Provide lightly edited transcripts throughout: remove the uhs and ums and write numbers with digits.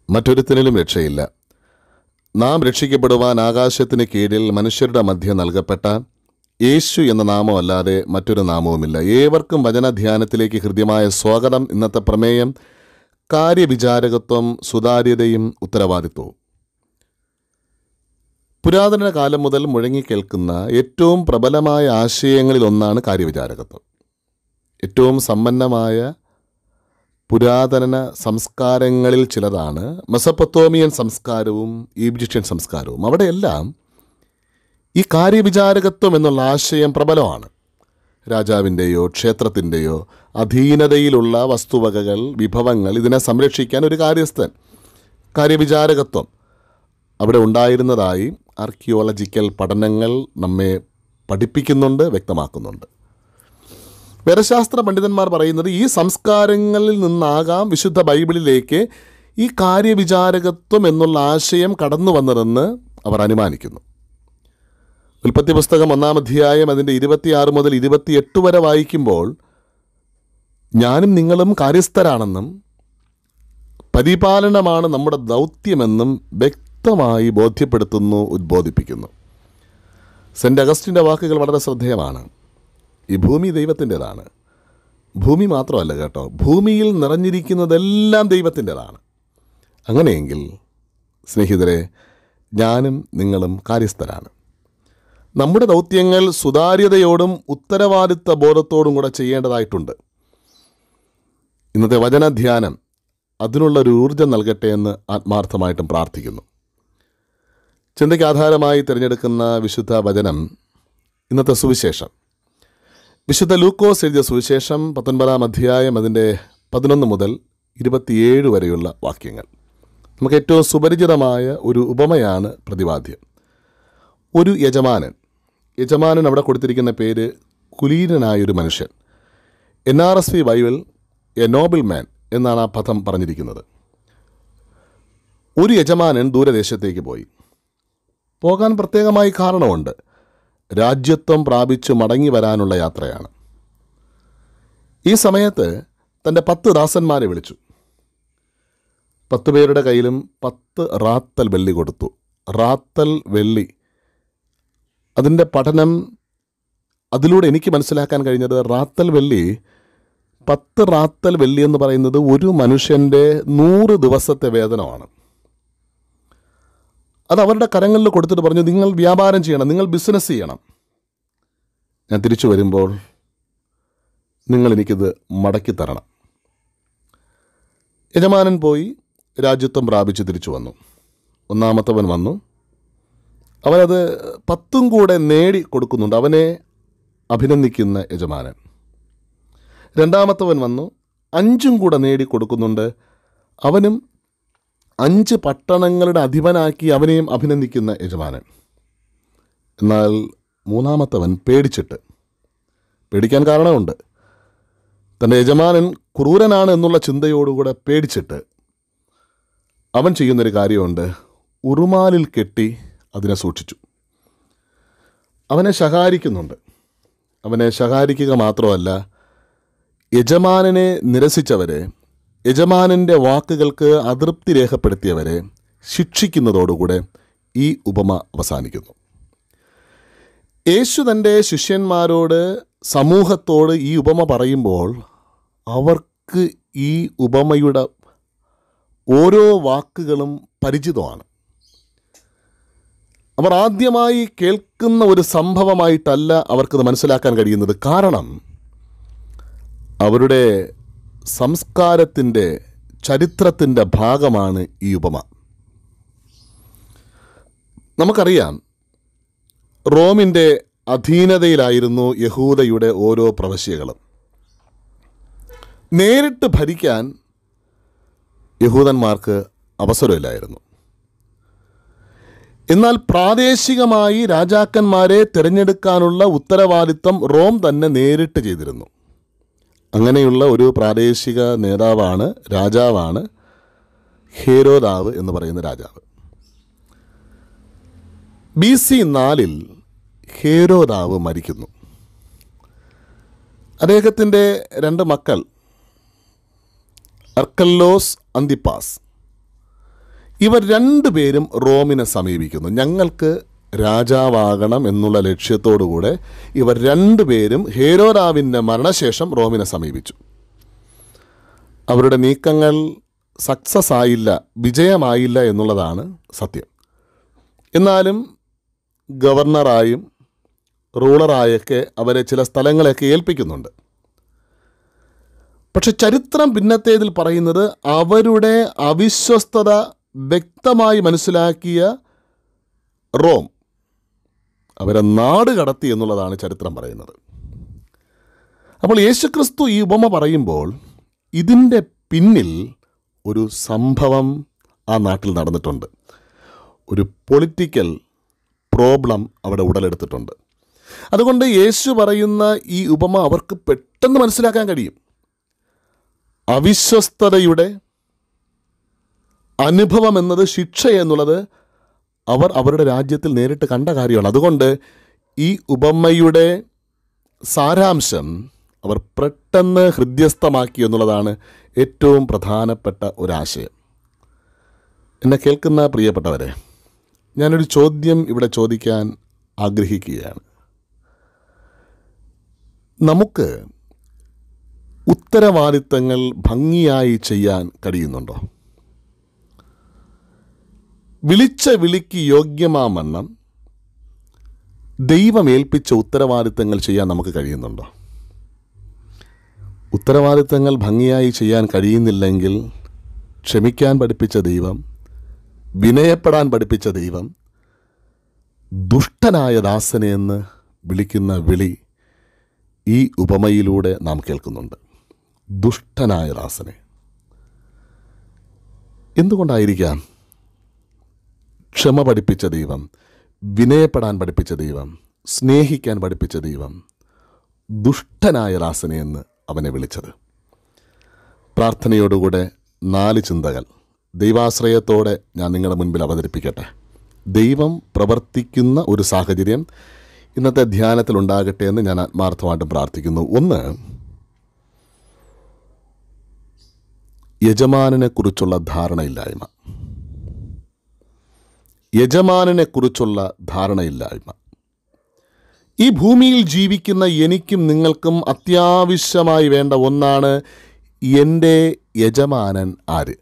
മറ്റൊരുത്തനിലും രക്ഷയില്ല. നാം രക്ഷിക്കപ്പെടുവാൻ ആകാശത്തിന് കീഴിൽ മനുഷ്യരുടെ മധ്യ നൽകപ്പെട്ട യേശു എന്ന നാമമല്ലാതെ മറ്റൊരു നാമവുമില്ല. ഏവർക്കും വചനധ്യാനത്തിലേക്ക് ഹൃദ്യമായ സ്വാഗതം. ഇന്നത്തെ പ്രമേയം കാര്യവിചാരകത്വം, സുതാര്യതയും ഉത്തരവാദിത്വവും. പുരാതന കാലം മുതൽ മുഴങ്ങിക്കേൾക്കുന്ന ഏറ്റവും പ്രബലമായ ആശയങ്ങളിലൊന്നാണ് കാര്യവിചാരകത്വം. ഏറ്റവും സമ്പന്നമായ പുരാതന സംസ്കാരങ്ങളിൽ ചിലതാണ് മെസൊപ്പൊത്തേമിയൻ സംസ്കാരവും ഈജിപ്ഷ്യൻ സംസ്കാരവും. അവിടെയെല്ലാം ഈ കാര്യവിചാരകത്വം എന്നുള്ള ആശയം പ്രബലമാണ്. രാജാവിൻ്റെയോ ക്ഷേത്രത്തിൻ്റെയോ അധീനതയിലുള്ള വസ്തുവകകൾ, വിഭവങ്ങൾ, ഇതിനെ സംരക്ഷിക്കാൻ ഒരു കാര്യസ്ഥൻ, കാര്യവിചാരകത്വം അവിടെ ഉണ്ടായിരുന്നതായി ആർക്കിയോളജിക്കൽ പഠനങ്ങൾ നമ്മെ പഠിപ്പിക്കുന്നുണ്ട്, വ്യക്തമാക്കുന്നുണ്ട്. വേദശാസ്ത്ര പണ്ഡിതന്മാർ പറയുന്നത് ഈ സംസ്കാരങ്ങളിൽ നിന്നാകാം വിശുദ്ധ ബൈബിളിലേക്ക് ഈ കാര്യവിചാരകത്വം എന്നുള്ള ആശയം കടന്നു വന്നതെന്ന് അവർ അനുമാനിക്കുന്നു. ഉൽപ്പത്തി പുസ്തകം 1-ാം അധ്യായം അതിൻ്റെ 26 മുതൽ 28 വരെ വായിക്കുമ്പോൾ ഞാനും നിങ്ങളും കാര്യസ്ഥരാണെന്നും പരിപാലനമാണ് നമ്മുടെ ദൗത്യമെന്നും വ്യക്തമായി ബോധ്യപ്പെടുത്തുന്നു, ഉദ്ബോധിപ്പിക്കുന്നു. സെൻറ്റ് അഗസ്റ്റിൻ്റെ വാക്കുകൾ വളരെ ശ്രദ്ധേയമാണ്. ഈ ഭൂമി ദൈവത്തിൻ്റെതാണ്. ഭൂമി മാത്രമല്ല കേട്ടോ, ഭൂമിയിൽ നിറഞ്ഞിരിക്കുന്നതെല്ലാം ദൈവത്തിൻ്റെതാണ്. അങ്ങനെയെങ്കിൽ സ്നേഹിതരെ, ഞാനും നിങ്ങളും കാര്യസ്ഥരാണ്. നമ്മുടെ ദൗത്യങ്ങൾ സുതാര്യതയോടും ഉത്തരവാദിത്വ ബോധത്തോടും കൂടെ ചെയ്യേണ്ടതായിട്ടുണ്ട്. ഇന്നത്തെ വചനധ്യാനം അതിനുള്ളൊരു ഊർജ്ജം നൽകട്ടെ എന്ന് ആത്മാർത്ഥമായിട്ടും പ്രാർത്ഥിക്കുന്നു. ചിന്തയ്ക്ക് ആധാരമായി തിരഞ്ഞെടുക്കുന്ന വിശുദ്ധ വചനം ഇന്നത്തെ സുവിശേഷം, വിശുദ്ധ ലൂക്കോസ് എഴുതിയ സുവിശേഷം 19-ാം അധ്യായം അതിൻ്റെ 11 മുതൽ 27 വരെയുള്ള വാക്യങ്ങൾ. നമുക്ക് ഏറ്റവും സുപരിചിതമായ ഒരു ഉപമയാണ് പ്രതിപാദ്യം. ഒരു യജമാനൻ അവിടെ കൊടുത്തിരിക്കുന്ന പേര് കുലീനനായൊരു മനുഷ്യൻ. NRSV Bible a noble man എന്നാണ് ആ പദം പറഞ്ഞിരിക്കുന്നത്. ഒരു യജമാനൻ ദൂരദേശത്തേക്ക് പോകാൻ പ്രത്യേകമായി കാരണമുണ്ട്. രാജ്യത്വം പ്രാപിച്ച് മടങ്ങി വരാനുള്ള യാത്രയാണ്. ഈ സമയത്ത് തൻ്റെ 10 ദാസന്മാരെ വിളിച്ചു. 10 പേരുടെ കയ്യിലും 10 റാത്തൽ വെള്ളി കൊടുത്തു. റാത്തൽ വെള്ളി, അതിൻ്റെ പഠനം, അതിലൂടെ എനിക്ക് മനസ്സിലാക്കാൻ കഴിഞ്ഞത് റാത്തൽ വെള്ളി, 10 റാത്തൽ വെള്ളി എന്ന് പറയുന്നത് ഒരു മനുഷ്യൻ്റെ 100 ദിവസത്തെ വേതനമാണ്. അത് അവരുടെ കരങ്ങളിൽ കൊടുത്തിട്ട് പറഞ്ഞു, നിങ്ങൾ വ്യാപാരം ചെയ്യണം, നിങ്ങൾ ബിസിനസ് ചെയ്യണം. ഞാൻ തിരിച്ചു വരുമ്പോൾ നിങ്ങൾ എനിക്കിത് മടക്കി തരണം. യജമാനൻ പോയി രാജ്യത്വം പ്രാപിച്ച് തിരിച്ചു വന്നു. 1-ാമത്തവൻ വന്നു. അവനത് 10 കൂടെ നേടി കൊടുക്കുന്നുണ്ട്. അവനെ അഭിനന്ദിക്കുന്ന യജമാനൻ. 2-ാമത്തവൻ വന്നു, 5 കൂടെ നേടി കൊടുക്കുന്നുണ്ട്. അവനും 5 പട്ടണങ്ങളുടെ അധിപനാക്കി അവനെയും അഭിനന്ദിക്കുന്ന യജമാനൻ. എന്നാൽ 3-ാമത്തവൻ പേടിക്കാൻ കാരണമുണ്ട്. തൻ്റെ യജമാനൻ ക്രൂരനാണ് എന്നുള്ള ചിന്തയോടുകൂടെ പേടിച്ചിട്ട് അവൻ ചെയ്യുന്നൊരു കാര്യമുണ്ട്. ഉറുമാലിൽ കെട്ടി അതിനെ സൂക്ഷിച്ചു. അവനെ ശകാരിക്കുന്നുണ്ട്. അവനെ ശകാരിക്കുക മാത്രമല്ല, യജമാനനെ നിരസിച്ചവരെ, യജമാനൻ്റെ വാക്കുകൾക്ക് അതൃപ്തി രേഖപ്പെടുത്തിയവരെ ശിക്ഷിക്കുന്നതോടുകൂടെ ഈ ഉപമ അവസാനിക്കുന്നു. യേശു തൻ്റെ ശിഷ്യന്മാരോട്, സമൂഹത്തോട് ഈ ഉപമ പറയുമ്പോൾ അവർക്ക് ഈ ഉപമയുടെ ഓരോ വാക്കുകളും പരിചിതമാണ്. അവർ ആദ്യമായി കേൾക്കുന്ന ഒരു സംഭവമായിട്ടല്ല അവർക്കത് മനസ്സിലാക്കാൻ കഴിയുന്നത്. കാരണം അവരുടെ സംസ്കാരത്തിൻ്റെ, ചരിത്രത്തിൻ്റെ ഭാഗമാണ് ഈ ഉപമ. നമുക്കറിയാം, റോമിൻ്റെ അധീനതയിലായിരുന്നു യഹൂദയുടെ ഓരോ പ്രവിശ്യകളും. നേരിട്ട് ഭരിക്കാൻ യഹൂദന്മാർക്ക് അവസരമില്ലായിരുന്നു. എന്നാൽ പ്രാദേശികമായി രാജാക്കന്മാരെ തിരഞ്ഞെടുക്കാനുള്ള ഉത്തരവാദിത്തം റോം തന്നെ നേരിട്ട് ചെയ്തിരുന്നു. അങ്ങനെയുള്ള ഒരു പ്രാദേശിക രാജാവാണ് ഹേരോദാവ് എന്ന് പറയുന്ന രാജാവ്. BC 4 ഹേരോദാവ് മരിക്കുന്നു. അദ്ദേഹത്തിൻ്റെ 2 മക്കൾ അർക്കല്ലോസ്, അന്തിപ്പാസ്, ഇവർ രണ്ടുപേരും റോമിനെ സമീപിക്കുന്നു. ഞങ്ങൾക്ക് രാജാവാകണം എന്നുള്ള ലക്ഷ്യത്തോടുകൂടെ ഇവർ രണ്ടുപേരും ഹേരോദാവിൻ്റെ മരണശേഷം റോമിനെ സമീപിച്ചു. അവരുടെ നീക്കങ്ങൾ സക്സസ് ആയില്ല, വിജയമായില്ല എന്നുള്ളതാണ് സത്യം. എന്നാലും ഗവർണറായും റൂളറായൊക്കെ അവരെ ചില സ്ഥലങ്ങളെയൊക്കെ ഏൽപ്പിക്കുന്നുണ്ട്. പക്ഷെ ചരിത്രം പിന്നത്തേതിൽ പറയുന്നത് അവരുടെ അവിശ്വസ്തത വ്യക്തമായി മനസ്സിലാക്കിയ റോം അവരെ നാട് കടത്തി എന്നുള്ളതാണ് ചരിത്രം പറയുന്നത്. അപ്പോൾ യേശുക്രിസ്തു ഈ ഉപമ പറയുമ്പോൾ ഇതിൻ്റെ പിന്നിൽ ഒരു സംഭവം ആ നാട്ടിൽ നടന്നിട്ടുണ്ട്. ഒരു പൊളിറ്റിക്കൽ പ്രോബ്ലം അവിടെ ഉടലെടുത്തിട്ടുണ്ട്. അതുകൊണ്ട് യേശു പറയുന്ന ഈ ഉപമ അവർക്ക് പെട്ടെന്ന് മനസ്സിലാക്കാൻ കഴിയും. അവിശ്വസ്തതയുടെ അനുഭവം എന്നത് ശിക്ഷ എന്നുള്ളത് അവർ അവരുടെ രാജ്യത്തിൽ നേരിട്ട് കണ്ട കാര്യമാണ്. അതുകൊണ്ട് ഈ ഉപമയുടെ സാരാംശം അവർ പെട്ടെന്ന് ഹൃദ്യസ്ഥമാക്കി എന്നുള്ളതാണ് ഏറ്റവും പ്രധാനപ്പെട്ട ഒരാശയം. എന്നെ കേൾക്കുന്ന പ്രിയപ്പെട്ടവരെ, ഞാനൊരു ചോദ്യം ഇവിടെ ചോദിക്കാൻ ആഗ്രഹിക്കുകയാണ്. നമുക്ക് ഉത്തരവാദിത്തങ്ങൾ ഭംഗിയായി ചെയ്യാൻ കഴിയുന്നുണ്ടോ? വിളിച്ച വിളിക്ക് യോഗ്യമാമണ്ണം ദൈവമേൽപ്പിച്ച ഉത്തരവാദിത്തങ്ങൾ ചെയ്യാൻ നമുക്ക് കഴിയുന്നുണ്ടോ? ഉത്തരവാദിത്തങ്ങൾ ഭംഗിയായി ചെയ്യാൻ കഴിയുന്നില്ലെങ്കിൽ ക്ഷമിക്കാൻ പഠിപ്പിച്ച ദൈവം, വിനയപ്പെടാൻ പഠിപ്പിച്ച ദൈവം ദുഷ്ടനായ ദാസനെ എന്ന് വിളിക്കുന്ന വിളി ഈ ഉപമയിലൂടെ നാം കേൾക്കുന്നുണ്ട്. ദുഷ്ടനായ ദാസനെ. എന്തുകൊണ്ടായിരിക്കാം ക്ഷമ പഠിപ്പിച്ച ദൈവം, വിനയപ്പെടാൻ പഠിപ്പിച്ച ദൈവം, സ്നേഹിക്കാൻ പഠിപ്പിച്ച ദൈവം ദുഷ്ടനായ ദാസനെ എന്ന് അവനെ വിളിച്ചത്? പ്രാർത്ഥനയോടുകൂടെ 4 ചിന്തകൾ ദൈവാശ്രയത്തോടെ ഞാൻ നിങ്ങളുടെ മുൻപിൽ അവതരിപ്പിക്കട്ടെ. ദൈവം പ്രവർത്തിക്കുന്ന ഒരു സാഹചര്യം ഇന്നത്തെ ധ്യാനത്തിൽ ഉണ്ടാകട്ടെ എന്ന് ഞാൻ ആത്മാർത്ഥമായിട്ടും പ്രാർത്ഥിക്കുന്നു. 1, യജമാനനെക്കുറിച്ചുള്ള ധാരണയില്ലായ്മ. യജമാനനെക്കുറിച്ചുള്ള ധാരണയില്ലായ്മ. ഈ ഭൂമിയിൽ ജീവിക്കുന്ന എനിക്കും നിങ്ങൾക്കും അത്യാവശ്യമായി വേണ്ട ഒന്നാണ് എൻ്റെ യജമാനൻ ആര്.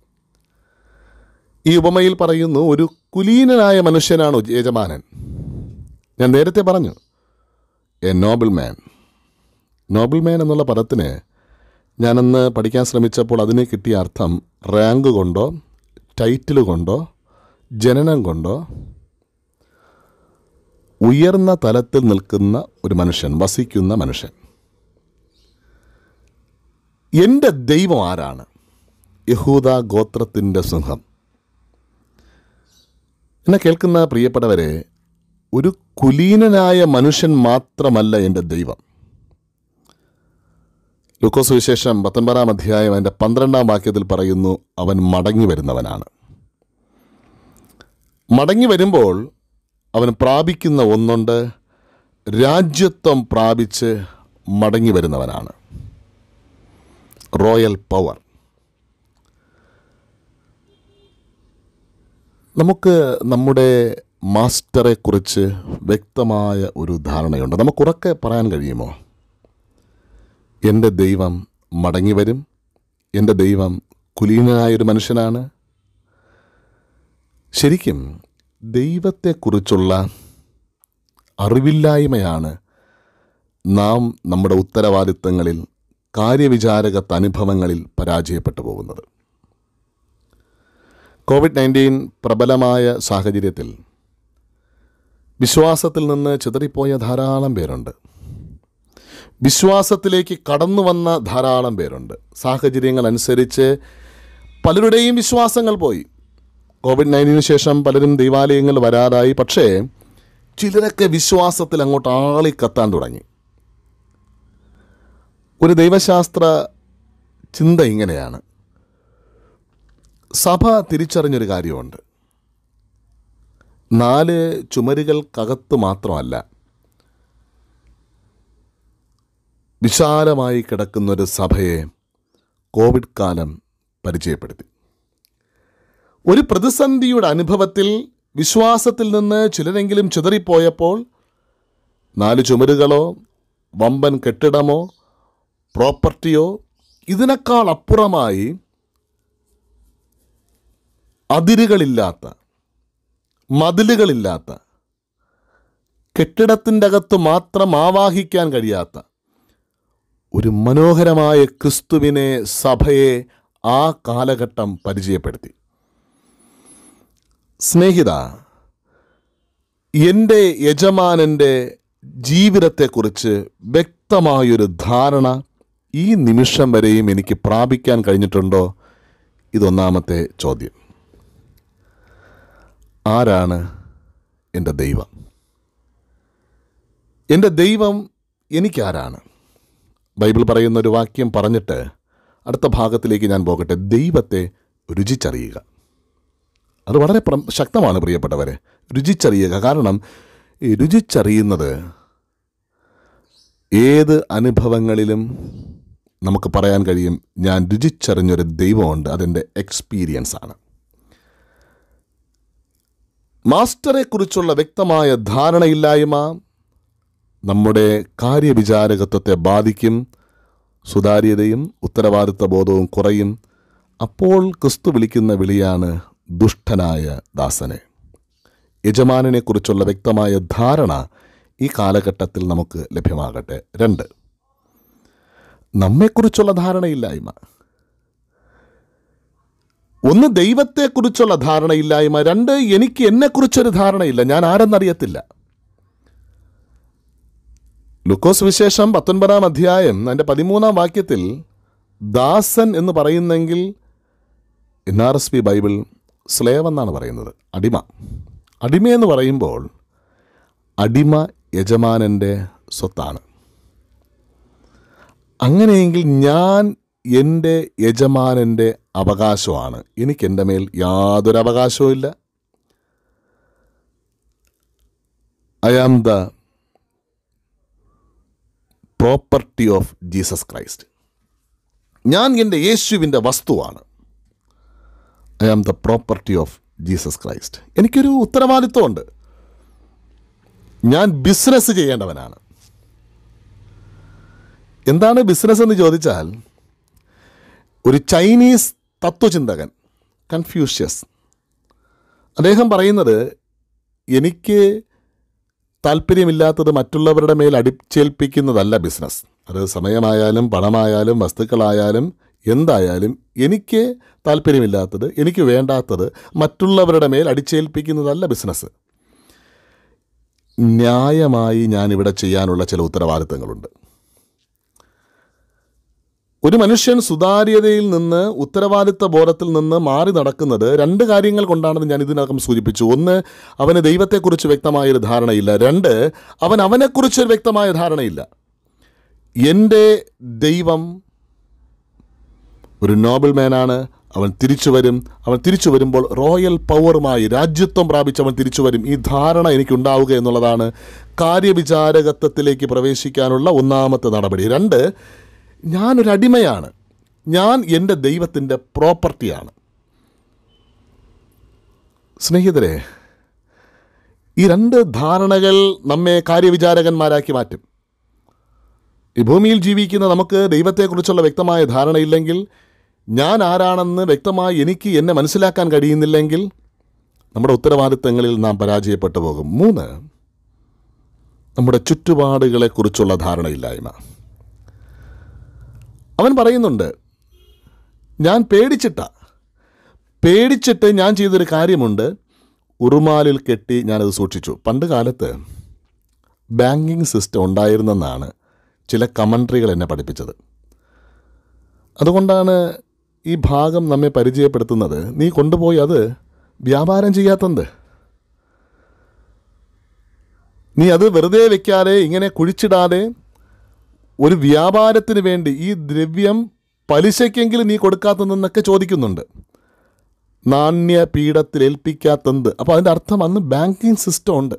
ഈ ഉപമയിൽ പറയുന്നു, ഒരു കുലീനനായ മനുഷ്യനാണ് യജമാനൻ. ഞാൻ നേരത്തെ പറഞ്ഞു, a noble man. Noble man എന്നുള്ള പദത്തിന് ഞാനന്ന് പഠിക്കാൻ ശ്രമിച്ചപ്പോൾ അതിന് കിട്ടിയ അർത്ഥം റാങ്ക് കൊണ്ടോ ടൈറ്റിൽ കൊണ്ടോ ജനനം കൊണ്ടോ ഉയർന്ന തലത്തിൽ നിൽക്കുന്ന ഒരു മനുഷ്യൻ, വസിക്കുന്ന മനുഷ്യൻ. എൻ്റെ ദൈവം ആരാണ്? യഹൂദാ ഗോത്രത്തിൻ്റെ സിംഹം. എന്നെ കേൾക്കുന്ന പ്രിയപ്പെട്ടവരെ, ഒരു കുലീനനായ മനുഷ്യൻ മാത്രമല്ല എൻ്റെ ദൈവം. ലൂക്കോസ് സുവിശേഷം 19-ാം അധ്യായം അതിൻ്റെ 12-ാം വാക്യത്തിൽ പറയുന്നു, അവൻ മടങ്ങി വരുന്നവനാണ്. മടങ്ങി വരുമ്പോൾ അവൻ പ്രാപിക്കുന്ന ഒന്നുണ്ട്, രാജ്യത്വം പ്രാപിച്ച് മടങ്ങി വരുന്നവനാണ്. Royal power. നമുക്ക് നമ്മുടെ മാസ്റ്ററെക്കുറിച്ച് വ്യക്തമായ ഒരു ധാരണയുണ്ട്. നമുക്കുറക്കെ പറയാൻ കഴിയുമോ? എൻ്റെ ദൈവം മടങ്ങി വരും, എൻ്റെ ദൈവം കുലീനനായൊരു മനുഷ്യനാണ്. ശരിക്കും ദൈവത്തെക്കുറിച്ചുള്ള അറിവില്ലായ്മയാണ് നാം നമ്മുടെ ഉത്തരവാദിത്തങ്ങളിൽ, കാര്യവിചാരകത്വ അനുഭവങ്ങളിൽ പരാജയപ്പെട്ടു പോകുന്നത്. COVID-19 പ്രബലമായ സാഹചര്യത്തിൽ വിശ്വാസത്തിൽ നിന്ന് ചിതറിപ്പോയ ധാരാളം പേരുണ്ട്. വിശ്വാസത്തിലേക്ക് കടന്നു വന്ന ധാരാളം പേരുണ്ട്. സാഹചര്യങ്ങൾ അനുസരിച്ച് പലരുടെയും വിശ്വാസങ്ങൾ പോയി. COVID-19 ശേഷം പലരും ദൈവാലയങ്ങൾ വരാതായി. പക്ഷേ ചിലരൊക്കെ വിശ്വാസത്തിൽ അങ്ങോട്ട് ആളിക്കത്താൻ തുടങ്ങി. ഒരു ദൈവശാസ്ത്ര ചിന്ത ഇങ്ങനെയാണ്. സഭ തിരിച്ചറിഞ്ഞൊരു കാര്യമുണ്ട്. 4 ചുമരുകൾക്കകത്ത് മാത്രമല്ല, വിശാലമായി കിടക്കുന്നൊരു സഭയെ കോവിഡ് കാലം പരിചയപ്പെടുത്തി. ഒരു പ്രതിസന്ധിയുടെ അനുഭവത്തിൽ വിശ്വാസത്തിൽ നിന്ന് ചിലരെങ്കിലും ചിതറിപ്പോയപ്പോൾ 4 ചുമരുകളോ വമ്പൻ കെട്ടിടമോ പ്രോപ്പർട്ടിയോ ഇതിനേക്കാൾ അപ്പുറമായി അതിരുകളില്ലാത്ത, മതിലുകളില്ലാത്ത, കെട്ടിടത്തിൻ്റെ അകത്ത് മാത്രം ആവാഹിക്കാൻ കഴിയാത്ത ഒരു മനോഹരമായ ക്രിസ്തുവിനെ, സഭയെ ആ കാലഘട്ടം പരിചയപ്പെടുത്തി. സ്നേഹിത, എൻ്റെ യജമാനൻ്റെ ജീവിതത്തെക്കുറിച്ച് വ്യക്തമായൊരു ധാരണ ഈ നിമിഷം വരെയും എനിക്ക് പ്രാപിക്കാൻ കഴിഞ്ഞിട്ടുണ്ടോ? ഇതൊന്നാമത്തെ ചോദ്യം. ആരാണ് എൻ്റെ ദൈവം? എൻ്റെ ദൈവം എനിക്കാരാണ്? ബൈബിൾ പറയുന്ന ഒരു വാക്യം പറഞ്ഞിട്ട് അടുത്ത ഭാഗത്തിലേക്ക് ഞാൻ പോകട്ടെ. ദൈവത്തെ രുചിച്ചറിയുക. അത് വളരെ ശക്തമാണ് പ്രിയപ്പെട്ടവരെ, രുചിച്ചറിയുക. കാരണം ഈ രുചിച്ചറിയുന്നത് ഏത് അനുഭവങ്ങളിലും നമുക്ക് പറയാൻ കഴിയും, ഞാൻ രുചിച്ചറിഞ്ഞൊരു ദൈവമുണ്ട്, അതെൻ്റെ എക്സ്പീരിയൻസ് ആണ്. മാസ്റ്ററെക്കുറിച്ചുള്ള വ്യക്തമായ ധാരണയില്ലായ്മ നമ്മുടെ കാര്യവിചാരകത്വത്തെ ബാധിക്കും. സുതാര്യതയും ഉത്തരവാദിത്വ ബോധവും കുറയും. അപ്പോൾ ക്രിസ്തു വിളിക്കുന്ന വിളിയാണ് ദുഷ്ടനായ ദാസനെ. യജമാനനെക്കുറിച്ചുള്ള വ്യക്തമായ ധാരണ ഈ കാലഘട്ടത്തിൽ നമുക്ക് ലഭ്യമാകട്ടെ. 2, നമ്മെക്കുറിച്ചുള്ള ധാരണയില്ലായ്മ. 1, ദൈവത്തെക്കുറിച്ചുള്ള ധാരണയില്ലായ്മ. 2, എനിക്ക് എന്നെക്കുറിച്ചൊരു ധാരണയില്ല, ഞാൻ ആരെന്നറിയത്തില്ല. ലൂക്കോസ് വിശേഷം 19-ാം അധ്യായം അതിൻ്റെ 13-ാം വാക്യത്തിൽ ദാസൻ എന്ന് പറയുന്നെങ്കിൽ NRSV ബൈബിൾ സ്ലേവ് എന്നാണ് പറയുന്നത്, അടിമ. അടിമയെന്ന് പറയുമ്പോൾ അടിമ യജമാനൻ്റെ സ്വത്താണ്. അങ്ങനെയെങ്കിൽ ഞാൻ എൻ്റെ യജമാനൻ്റെ അവകാശമാണ്. എനിക്ക് എൻ്റെ മേൽ യാതൊരു അവകാശവും ഇല്ല. I am the property of Jesus Christ. ഞാൻ എൻ്റെ യേശുവിൻ്റെ വസ്തുവാണ്. I am the property of Jesus Christ. എനിക്കൊരു ഉത്തരവാദിത്വമുണ്ട്. ഞാൻ ബിസിനസ് ചെയ്യേണ്ടവനാണ്. എന്താണ് ബിസിനസ് എന്ന് ചോദിച്ചാൽ, ഒരു ചൈനീസ് തത്വചിന്തകൻ കൺഫ്യൂഷ്യസ്, അദ്ദേഹം പറയുന്നത്, എനിക്ക് താല്പര്യമില്ലാത്തത് മറ്റുള്ളവരുടെ മേൽ അടിച്ചേൽപ്പിക്കുന്നതല്ല ബിസിനസ്. അത് സമയമായാലും പണമായാലും വസ്തുക്കളായാലും എന്തായാലും എനിക്ക് താല്പര്യമില്ലാത്തത്, എനിക്ക് വേണ്ടാത്തത് മറ്റുള്ളവരുടെ മേൽ അടിച്ചേൽപ്പിക്കുന്നതല്ല ബിസിനസ്. ന്യായമായി ഞാനിവിടെ ചെയ്യാനുള്ള ചില ഉത്തരവാദിത്തങ്ങളുണ്ട്. ഒരു മനുഷ്യൻ സുതാര്യതയിൽ നിന്ന്, ഉത്തരവാദിത്ത ബോധത്തിൽ നിന്ന് മാറി നടക്കുന്നത് 2 കാര്യങ്ങൾ കൊണ്ടാണെന്ന് ഞാൻ ഇതിനകം സൂചിപ്പിച്ചു. 1, അവന് ദൈവത്തെക്കുറിച്ച് വ്യക്തമായൊരു ധാരണയില്ല. 2, അവനെക്കുറിച്ചൊരു വ്യക്തമായ ധാരണയില്ല. എൻ്റെ ദൈവം ഒരു നോബിൾ മാനാണ്. അവൻ തിരിച്ചു വരും. അവൻ തിരിച്ചു വരുമ്പോൾ റോയൽ പവറുമായി രാജ്യത്വം പ്രാപിച്ച് അവൻ തിരിച്ചു വരും. ഈ ധാരണ എനിക്കുണ്ടാവുക എന്നുള്ളതാണ് കാര്യവിചാരകത്വത്തിലേക്ക് പ്രവേശിക്കാനുള്ള 1ാമത്തെ നടപടി. 2, ഞാനൊരടിമയാണ്. ഞാൻ എൻ്റെ ദൈവത്തിൻ്റെ പ്രോപ്പർട്ടിയാണ്. സ്നേഹിതരെ, ഈ 2 ധാരണകൾ നമ്മെ കാര്യവിചാരകന്മാരാക്കി മാറ്റും. ഈ ഭൂമിയിൽ ജീവിക്കുന്ന നമുക്ക് ദൈവത്തെക്കുറിച്ചുള്ള വ്യക്തമായ ധാരണയില്ലെങ്കിൽ, ഞാൻ ആരാണെന്ന് വ്യക്തമായി എനിക്ക് എന്നെ മനസ്സിലാക്കാൻ കഴിയുന്നില്ലെങ്കിൽ, നമ്മുടെ ഉത്തരവാദിത്തങ്ങളിൽ നാം പരാജയപ്പെട്ടു പോകും. 3, നമ്മുടെ ചുറ്റുപാടുകളെക്കുറിച്ചുള്ള ധാരണയില്ലായ്മ. അവൻ പറയുന്നുണ്ട്, ഞാൻ പേടിച്ചിട്ട് ഞാൻ ചെയ്തൊരു കാര്യമുണ്ട്, ഉറുമാലിൽ കെട്ടി ഞാനത് സൂക്ഷിച്ചു. പണ്ട് കാലത്ത് ബാങ്കിങ് സിസ്റ്റം ഉണ്ടായിരുന്നെന്നാണ് ചില കമൻട്രികൾ എന്നെ പഠിപ്പിച്ചത്. അതുകൊണ്ടാണ് ഈ ഭാഗം നമ്മെ പരിചയപ്പെടുത്തുന്നത്. നീ കൊണ്ടുപോയി അത് വ്യാപാരം ചെയ്യാത്തത്, നീ അത് വെറുതെ വെക്കാതെ, ഇങ്ങനെ കുഴിച്ചിടാതെ, ഒരു വ്യാപാരത്തിന് വേണ്ടി ഈ ദ്രവ്യം പലിശയ്ക്കെങ്കിലും നീ കൊടുക്കാത്തതെന്നൊക്കെ ചോദിക്കുന്നുണ്ട്. നാണ്യപീഠത്തിൽ ഏൽപ്പിക്കാത്തത്. അപ്പോൾ അതിൻ്റെ അർത്ഥം അന്ന് ബാങ്കിങ് സിസ്റ്റം ഉണ്ട്.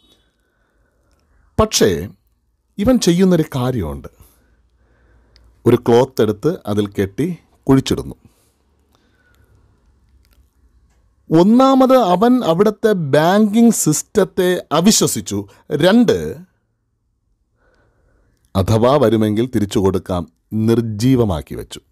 പക്ഷേ ഇവൻ ചെയ്യുന്നൊരു കാര്യമുണ്ട്. ഒരു ക്ലോത്ത് എടുത്ത് അതിൽ കെട്ടി കുഴിച്ചിടുന്നു. ഒന്നാമത്, അവൻ അവിടുത്തെ ബാങ്കിങ് സിസ്റ്റത്തെ അവിശ്വസിച്ചു. 2, അഥവാ വരുമെങ്കിൽ തിരിച്ചു കൊടുക്കാം, നിർജീവമാക്കി വെച്ചു.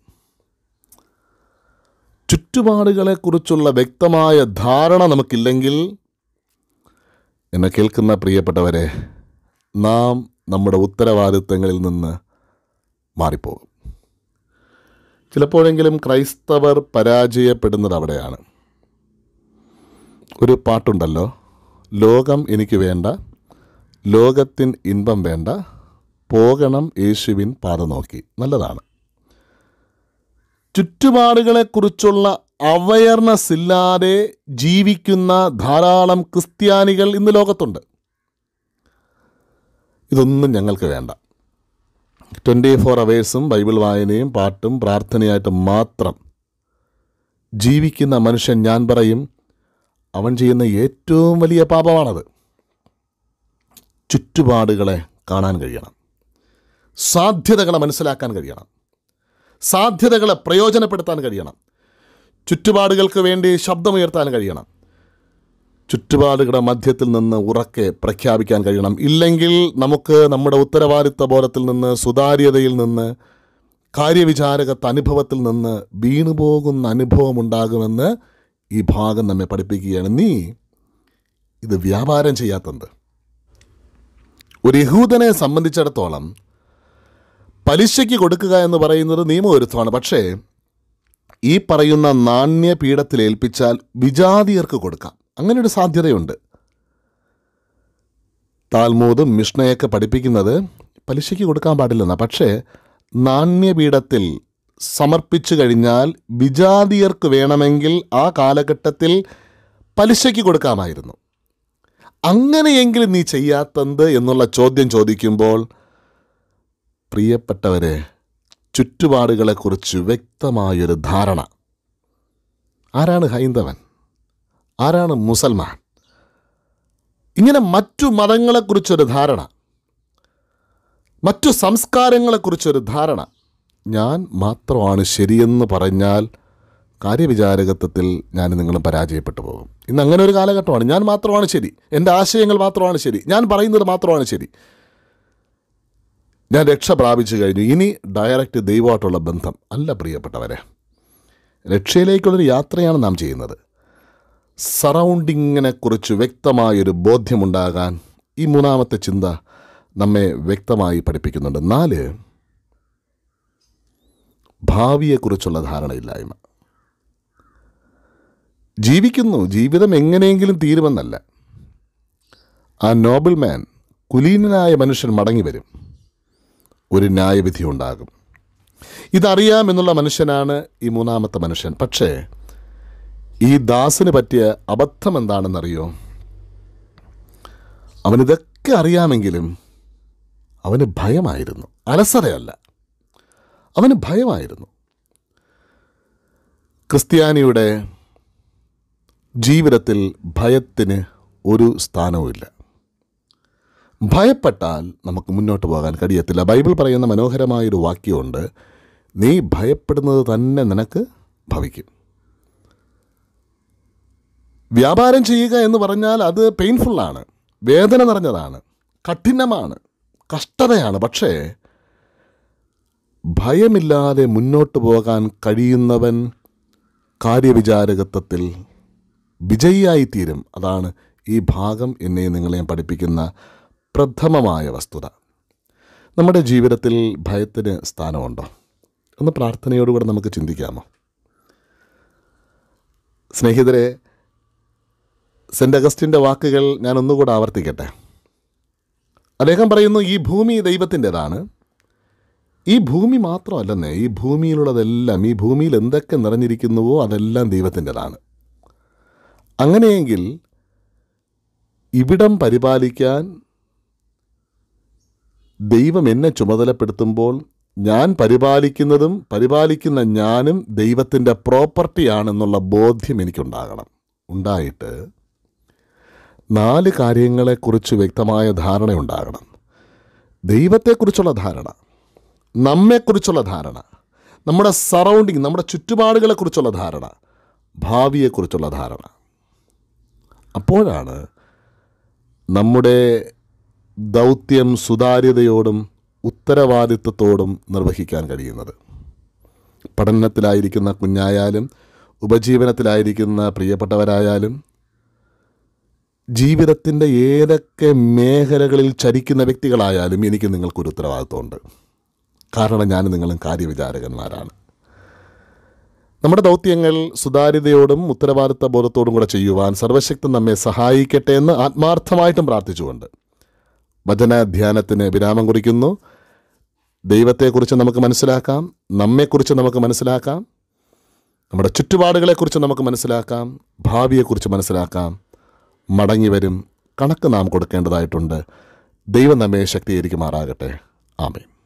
ചുറ്റുപാടുകളെക്കുറിച്ചുള്ള വ്യക്തമായ ധാരണ നമുക്കില്ലെങ്കിൽ, എന്നെ കേൾക്കുന്ന പ്രിയപ്പെട്ടവരെ, നാം നമ്മുടെ ഉത്തരവാദിത്തങ്ങളിൽ നിന്ന് മാറിപ്പോകും. ചിലപ്പോഴെങ്കിലും ക്രൈസ്തവർ പരാജയപ്പെടുന്നത് അവിടെയാണ്. ഒരു പാട്ടുണ്ടല്ലോ, ലോകം എനിക്ക് വേണ്ട, ലോകത്തിൻ ഇൻപം വേണ്ട, പോകണം യേശുവിൻ പാത നോക്കി. നല്ലതാണ്. ചുറ്റുപാടുകളെക്കുറിച്ചുള്ള അവയർനെസ് ഇല്ലാതെ ജീവിക്കുന്ന ധാരാളം ക്രിസ്ത്യാനികൾ ഇന്ന് ലോകത്തുണ്ട്. ഇതൊന്നും ഞങ്ങൾക്ക് വേണ്ട. 24 അവേഴ്സും ബൈബിൾ വായനയും പാട്ടും പ്രാർത്ഥനയായിട്ട് മാത്രം ജീവിക്കുന്ന മനുഷ്യൻ, ഞാൻ പറയും, അവൻ ചെയ്യുന്ന ഏറ്റവും വലിയ പാപമാണത്. ചുറ്റുപാടുകളെ കാണാൻ കഴിയണം, സാധ്യതകളെ മനസ്സിലാക്കാൻ കഴിയണം, സാധ്യതകളെ പ്രയോജനപ്പെടുത്താൻ കഴിയണം, ചുറ്റുപാടുകൾക്ക് വേണ്ടി ശബ്ദമുയർത്താൻ കഴിയണം, ചുറ്റുപാടുകളുടെ മധ്യത്തിൽ നിന്ന് ഉറക്കെ പ്രഖ്യാപിക്കാൻ കഴിയണം. ഇല്ലെങ്കിൽ നമുക്ക് നമ്മുടെ ഉത്തരവാദിത്ത ബോധത്തിൽ നിന്ന്, സുതാര്യതയിൽ നിന്ന്, കാര്യവിചാരകത്വ അനുഭവത്തിൽ നിന്ന് വീണുപോകുന്ന അനുഭവമുണ്ടാകുമെന്ന് ഈ ഭാഗം നമ്മെ പഠിപ്പിക്കുകയാണ്. നീ ഇത് വ്യാപാരം ചെയ്യാത്തത്. ഒരു യഹൂദനെ സംബന്ധിച്ചിടത്തോളം പലിശയ്ക്ക് കൊടുക്കുക എന്ന് പറയുന്നത് നിയമവിരുദ്ധമാണ്. പക്ഷേ ഈ പറയുന്ന നാണ്യപീഠത്തിൽ ഏൽപ്പിച്ചാൽ വിജാതിയർക്ക് കൊടുക്കാം. അങ്ങനെയൊരു സാധ്യതയുണ്ട്. താൽമൂദും മിഷ്നയൊക്കെ പഠിപ്പിക്കുന്നത് പലിശയ്ക്ക് കൊടുക്കാൻ പാടില്ലെന്നാണ്. പക്ഷേ നാണ്യപീഠത്തിൽ സമർപ്പിച്ചു കഴിഞ്ഞാൽ വിജാതിയർക്ക് വേണമെങ്കിൽ ആ കാലഘട്ടത്തിൽ പലിശയ്ക്ക് കൊടുക്കാമായിരുന്നു. അങ്ങനെയെങ്കിലും നീ ചെയ്യാത്തത് എന്നുള്ള ചോദ്യം ചോദിക്കുമ്പോൾ, പ്രിയപ്പെട്ടവരെ, ചുറ്റുപാടുകളെക്കുറിച്ച് വ്യക്തമായൊരു ധാരണ. ആരാണ് ഹൈന്ദവൻ, ആരാണ് മുസൽമാൻ, ഇങ്ങനെ മറ്റു മതങ്ങളെക്കുറിച്ചൊരു ധാരണ, മറ്റു സംസ്കാരങ്ങളെക്കുറിച്ചൊരു ധാരണ. ഞാൻ മാത്രമാണ് ശരിയെന്ന് പറഞ്ഞാൽ കാര്യവിചാരകത്വത്തിൽ ഞാൻ നിങ്ങൾ പരാജയപ്പെട്ടു പോകും. ഇന്ന് അങ്ങനെ ഒരു കാലഘട്ടമാണ്. ഞാൻ മാത്രമാണ് ശരി, എൻ്റെ ആശയങ്ങൾ മാത്രമാണ് ശരി, ഞാൻ പറയുന്നത് മാത്രമാണ് ശരി, ഞാൻ രക്ഷ പ്രാപിച്ചു കഴിഞ്ഞു, ഇനി ഡയറക്റ്റ് ദൈവമായിട്ടുള്ള ബന്ധം അല്ല. പ്രിയപ്പെട്ടവരെ, രക്ഷയിലേക്കുള്ളൊരു യാത്രയാണ് നാം ചെയ്യുന്നത്. സറൗണ്ടിങ്ങിനെക്കുറിച്ച് വ്യക്തമായൊരു ബോധ്യമുണ്ടാകാൻ ഈ മൂന്നാമത്തെ ചിന്ത നമ്മെ വ്യക്തമായി പഠിപ്പിക്കുന്നുണ്ട്. 4, ഭാവിയെക്കുറിച്ചുള്ള ധാരണയില്ലായ്മ. ജീവിക്കുന്നു, ജീവിതം എങ്ങനെയെങ്കിലും തീരുമെന്നല്ല. ആ നോബിൾ മാൻ, കുലീനനായ മനുഷ്യൻ മടങ്ങി വരും, ഒരു ന്യായവിധി ഉണ്ടാകും. ഇതറിയാമെന്നുള്ള മനുഷ്യനാണ് ഈ മൂന്നാമത്തെ മനുഷ്യൻ. പക്ഷേ ഈ ദാസന് പറ്റിയ അബദ്ധം എന്താണെന്നറിയോ? അവനിതൊക്കെ അറിയാമെങ്കിലും അവന് ഭയമായിരുന്നു. അലസതയല്ല, അവന് ഭയമായിരുന്നു. ക്രിസ്ത്യാനിയുടെ ജീവിതത്തിൽ ഭയത്തിന് ഒരു സ്ഥാനവുമില്ല. ഭയപ്പെട്ടാൽ നമുക്ക് മുന്നോട്ട് പോകാൻ കഴിയത്തില്ല. ബൈബിൾ പറയുന്ന മനോഹരമായൊരു വാക്യമുണ്ട്, നീ ഭയപ്പെടുന്നത് തന്നെ നിനക്ക് ഭവിക്കും. വ്യാപാരം ചെയ്യുക എന്ന് പറഞ്ഞാൽ അത് പെയിൻഫുള്ളാണ്, വേദന നിറഞ്ഞതാണ്, കഠിനമാണ്, കഷ്ടതയാണ്. പക്ഷേ ഭയമില്ലാതെ മുന്നോട്ട് പോകാൻ കഴിയുന്നവൻ കാര്യവിചാരകത്വത്തിൽ വിജയിയായിത്തീരും. അതാണ് ഈ ഭാഗം എന്നെയും നിങ്ങളെയും പഠിപ്പിക്കുന്ന പ്രഥമമായ വസ്തുത. നമ്മുടെ ജീവിതത്തിൽ ഭയത്തിന് സ്ഥാനമുണ്ടോ? ഒന്ന് പ്രാർത്ഥനയോടുകൂടെ നമുക്ക് ചിന്തിക്കാമോ? സ്നേഹിതരെ, സെൻറ്റ് അഗസ്റ്റിൻ്റെ വാക്കുകൾ ഞാൻ ഒന്നുകൂടെ ആവർത്തിക്കട്ടെ. അദ്ദേഹം പറയുന്നു, ഈ ഭൂമി ദൈവത്തിൻ്റെതാണ്. ഈ ഭൂമി മാത്രമല്ലെന്നേ, ഈ ഭൂമിയിലുള്ളതെല്ലാം, ഈ ഭൂമിയിൽ എന്തൊക്കെ നിറഞ്ഞിരിക്കുന്നുവോ അതെല്ലാം ദൈവത്തിൻ്റെതാണ്. അങ്ങനെയെങ്കിൽ ഇവിടം പരിപാലിക്കാൻ ദൈവം എന്നെ ചുമതലപ്പെടുത്തുമ്പോൾ ഞാൻ പരിപാലിക്കുന്നതും പരിപാലിക്കുന്ന ഞാനും ദൈവത്തിൻ്റെ പ്രോപ്പർട്ടിയാണെന്നുള്ള ബോധ്യം എനിക്കുണ്ടാകണം. ഉണ്ടായിട്ട് 4 കാര്യങ്ങളെക്കുറിച്ച് വ്യക്തമായ ധാരണയുണ്ടാകണം. ദൈവത്തെക്കുറിച്ചുള്ള ധാരണ, നമ്മെക്കുറിച്ചുള്ള ധാരണ, നമ്മുടെ സറൗണ്ടിങ്, നമ്മുടെ ചുറ്റുപാടുകളെക്കുറിച്ചുള്ള ധാരണ, ഭാവിയെക്കുറിച്ചുള്ള ധാരണ. അപ്പോഴാണ് നമ്മുടെ ദൗത്യം സുതാര്യതയോടും ഉത്തരവാദിത്വത്തോടും നിർവഹിക്കാൻ കഴിയുന്നത്. പഠനത്തിലായിരിക്കുന്ന കുഞ്ഞായാലും ഉപജീവനത്തിലായിരിക്കുന്ന പ്രിയപ്പെട്ടവരായാലും ജീവിതത്തിൻ്റെ ഏതൊക്കെ മേഖലകളിൽ ചരിക്കുന്ന വ്യക്തികളായാലും എനിക്ക് നിങ്ങൾക്കൊരു ഉത്തരവാദിത്വമുണ്ട്. കാരണം ഞാനും നിങ്ങളും കാര്യവിചാരകന്മാരാണ്. നമ്മുടെ ദൗത്യങ്ങൾ സുതാര്യതയോടും ഉത്തരവാദിത്വ ബോധത്തോടും കൂടെ ചെയ്യുവാൻ സർവശക്തൻ നമ്മെ സഹായിക്കട്ടെ എന്ന് ആത്മാർത്ഥമായിട്ടും പ്രാർത്ഥിച്ചുകൊണ്ട് വചനധ്യാനത്തിന് വിരാമം കുറിക്കുന്നു. ദൈവത്തെക്കുറിച്ച് നമുക്ക് മനസ്സിലാക്കാം, നമ്മെക്കുറിച്ച് നമുക്ക് മനസ്സിലാക്കാം, നമ്മുടെ ചുറ്റുപാടുകളെക്കുറിച്ച് നമുക്ക് മനസ്സിലാക്കാം, ഭാവിയെക്കുറിച്ച് മനസ്സിലാക്കാം. മടങ്ങി വരും, കണക്ക് നാം കൊടുക്കേണ്ടതായിട്ടുണ്ട്. ദൈവം നമ്മെ ശക്തീകരിക്കുമാറാകട്ടെ. ആമേൻ.